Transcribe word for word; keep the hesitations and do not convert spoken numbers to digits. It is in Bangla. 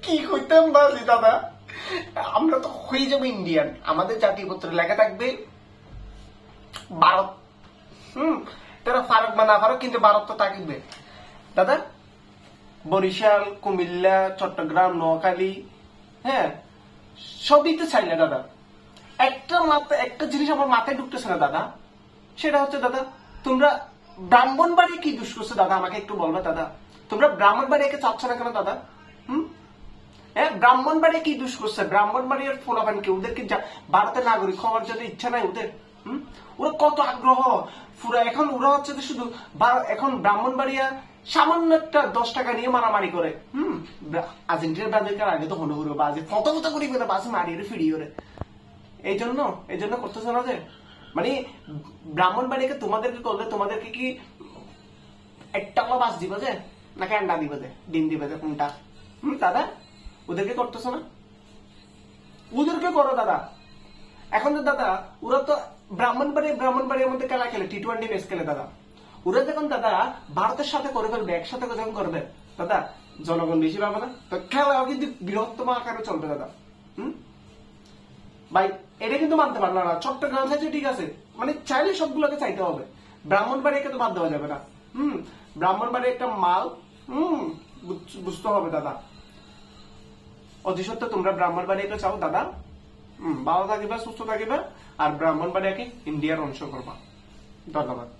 কি কইতাম বাজি দাদা, আমরা তো হয়ে যাবো ইন্ডিয়ান, আমাদের জাতীয় পত্রে লেখা থাকবে ভারত। হম তারা ফারুক বা না ফারুক, কিন্তু ভারত তো থাকবে দাদা। বরিশাল, কুমিল্লা, চট্টগ্রাম, নোয়াখালী, হ্যাঁ সবই তো চাইলে দাদা। একটা মাথায় একটা জিনিস আমার মাথায় ঢুকতেছে না দাদা, সেটা হচ্ছে দাদা তোমরা ব্রাহ্মণবাড়ি কি দুষ করছো দাদা, আমাকে একটু বলবে দাদা। তোমরা ব্রাহ্মণবাড়িকে চাচ্ছ না কেন দাদা? হম হ্যাঁ ব্রাহ্মণবাড়ি কি দুষ করছে? ব্রাহ্মণবাড়ির ফোলাফান কি ওদেরকে ভারতের নাগরিক হওয়ার জন্য ইচ্ছা নাই ওদের? হম ওরা কত আগ্রহ পুরা। এখন ওরা হচ্ছে শুধু এখন ব্রাহ্মণবাড়িয়া সামান্য একটা দশ টাকা নিয়ে মারামারি করে। হম আর্জেন্টিনার ব্রাজিলকার আগে তো হলো হলো বাজে ফত ফত করি করে বাজে মারিয়ে ফিরিয়ে ওরে। এই জন্য এই জন্য করতেছে না যে মানে ব্রাহ্মণবাড়িকে তোমাদেরকে করলে তোমাদেরকে কি একটা বাস দিবে যে নাকি আন্ডা দিবে যে ডিম দিবে যে কোনটা? হম দাদা ওদেরকে করতেছো না, ওদেরকে করো দাদা। এখন তো দাদা ওরা তো ব্রাহ্মণবাড়ি ব্রাহ্মণবাড়ির মধ্যে খেলা খেলে, টি টোয়েন্টি ম্যাচ খেলে দাদা। ওরা যখন দাদা ভারতের সাথে করে ফেলবে, একসাথে যখন করবে দাদা, জনগণ বেশি পাবে না তো, খেলাও কিন্তু বৃহত্তম আকারে চলবে দাদা। হম ভাই এটা কিন্তু মানতে পারলো না। চট্টগ্রাম চাইছে ঠিক আছে, মানে চাইলে সবগুলোকে চাইতে হবে, ব্রাহ্মণবাড়িকে তো বাদ দেওয়া যাবে না। হম ব্রাহ্মণবাড়ি একটা মাল, হম বুঝতে হবে দাদা। অতি সত্য তোমরা ব্রাহ্মণবাড়িকে চাও দাদা, হম ভালো থাকিবা, সুস্থ থাকিবা, আর ব্রাহ্মণবাড়িকে ইন্ডিয়ার অংশ করবা। ধন্যবাদ।